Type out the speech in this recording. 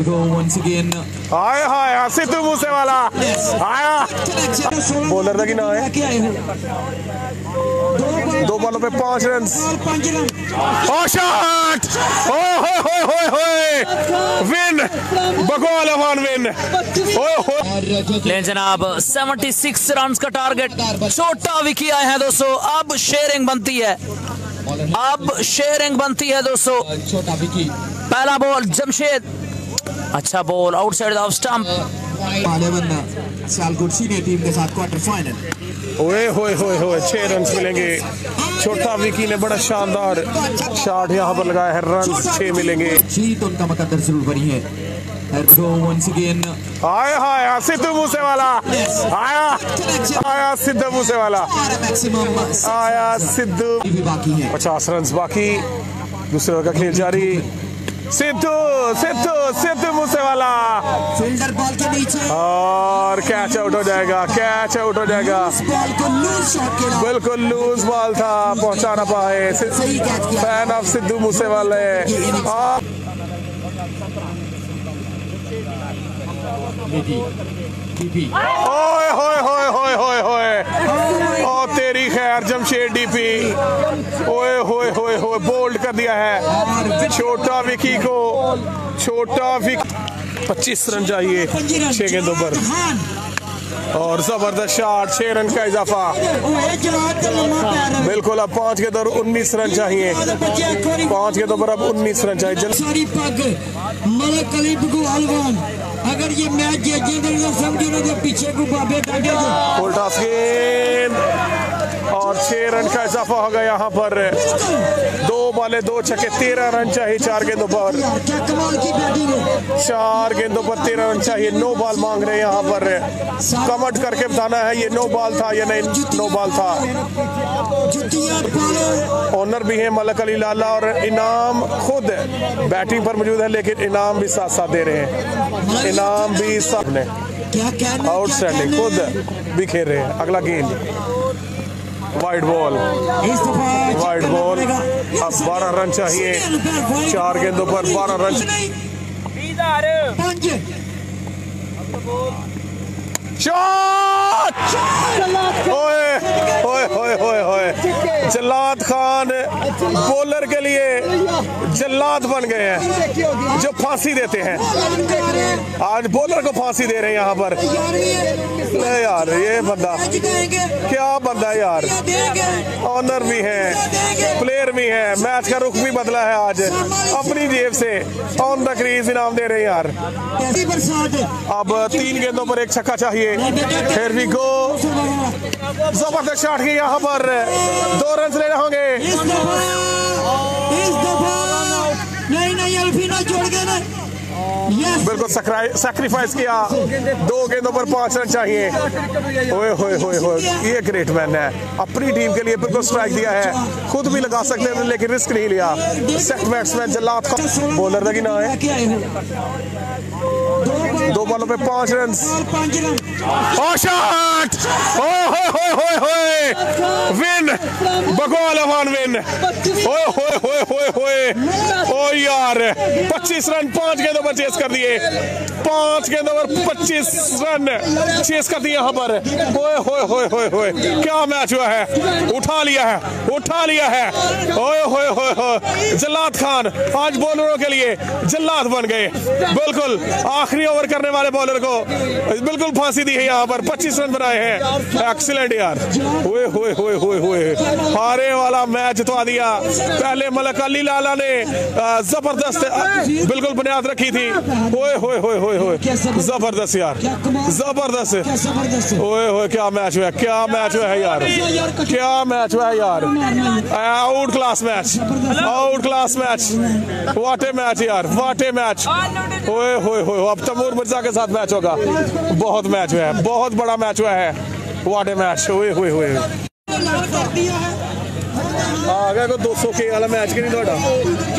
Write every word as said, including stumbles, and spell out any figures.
हाय हाय सिद्धू मूसे वाला आया। बॉलर का ना है दो बॉलों पे पांच रन। शॉट विन बकौल अफान विन। लें जनाब छिहत्तर रन का टारगेट छोटा विकी आए हैं दोस्तों। अब शेयरिंग बनती है अब शेयरिंग बनती है दोस्तों। पहला बॉल जमशेद अच्छा ball outside off stump. Sialkot senior team के साथ क्वार्टर फाइनल। ओए होए होए होए छह रन मिलेंगे। छोटा विकी ने बड़ा शानदार शॉट यहाँ पर लगाया है। रन छह मिलेंगे। जीत उनका मुकद्दर जरूर बनी है। हाय हाय सिद्धू मूसे वाला आया आया सिद्धू मूसे वाला आया सिद्धू। पचास रन बाकी दूसरे ओवर का खेल जारी। सिद्धू सिद्धू सिद्धू मूसे वाला फील्डर बॉल के नीचे और कैच आउट हो जाएगा। कैच आउट हो जाएगा। बिल्कुल लूज बॉल था पहुंचा ना पाए। फैन ऑफ सिद्धू मूसे वाले। ओए होए होए होए होए होए ओ तेरी खैर जमशेद डीपी। ओए होए होए होए बोल्ड कर दिया है छोटा विकी को। छोटा विकी पच्चीस रन चाहिए छह गेंदों पर और जबरदस्त शॉट। छह रन का इजाफा। बिल्कुल अब पांच गेंदों पर उन्नीस रन चाहिए। पांच गेंदों पर अब उन्नीस रन चाहिए। अगर ये मैच जीत समझो ना तो पीछे को बाबे उल्टा गेंद और छह रन का इजाफा होगा यहाँ पर। दो बाले दो छक्के तेरह रन चाहिए चार गेंदों पर। चार गेंदों पर तेरह रन चाहिए। नो बॉल मांग रहे हैं यहाँ पर। कमेंट करके बताना है ये नो बॉल था या नहीं नो बॉल था। ओनर भी है मलक अली लाला और इनाम खुद बैटिंग पर मौजूद है लेकिन इनाम भी साथ साथ दे रहे हैं। इनाम भी सब ने आउटस्टैंडिंग खुद भी खेल रहे हैं। अगला गेंद वाइड बॉल वाइड बॉल। अब बारह रन चाहिए चार गेंदों पर बारह रन। शॉट ओए ओए ओए ओए ओए जल्लाद खान बॉलर के लिए जल्लाद बन गए हैं जो फांसी देते हैं। आज बॉलर को फांसी दे रहे हैं यहाँ पर। नहीं यार ये बंदा क्या बंदा यार। ऑनर भी है प्लेयर भी है। मैच का रुख भी बदला है आज। अपनी जेब से ऑन द क्रीज इनाम दे रहे हैं यार। अब तीन गेंदों पर एक छक्का चाहिए। Here we go। जबरदस्त शॉट की यहाँ पर दो रन लेने होंगे। नहीं नहीं अल्फीना जोड़ गया ना। बिल्कुल सैक्रिफाइस किया। दो गेंदों पर पांच रन चाहिए। ओए होए होए होए ये ग्रेट मैन है। अपनी टीम के लिए बिल्कुल स्ट्राइक दिया है। खुद भी लगा सकते थे लेकिन रिस्क नहीं लिया। Set batsman Jallad Khan bowler का ना है दो बॉलों पे पांच रन। शॉट विन बकौल अफान विन। ओए होए होए होए होए ओ यार पच्चीस रन पांच गेंदों पर चेस कर दिए। पांच गेंदों पर पच्चीस रन चेस कर दिए यहाँ पर। ओए होए होए होए होए क्या मैच हुआ है। उठा लिया है उठा लिया है। ओए होए होए होए जल्लाद खान आज बॉलरों के लिए जल्लाद बन गए। बिल्कुल आखिरी ओवर करने वाले बॉलर को बिल्कुल फांसी दी है यहाँ पर। पच्चीस रन बनाए हैं। एक्सीलेंट यार। हुए हुए हुए हुए हुए हारे वाला मैच जितवा दिया। पहले मलक अली लाला ने जबरदस्त बिल्कुल बुनियाद रखी थी। हुए हुए हुए हुए हुए जबरदस्त यार जबरदस्त। ओए होए क्या मैच हुआ क्या मैच हुआ है यार। क्या मैच हुआ है यार। Outclass match outclass match. What a match यार व्हाट ए मैच। ओए होए होए अब तैमूर मिर्जा के साथ मैच होगा। बहुत मैच हुआ है बहुत बड़ा मैच हुआ है। What a match. हुए हुए हुए आ गया को दो सौ के वाला मैच कि नहीं थोड़ा।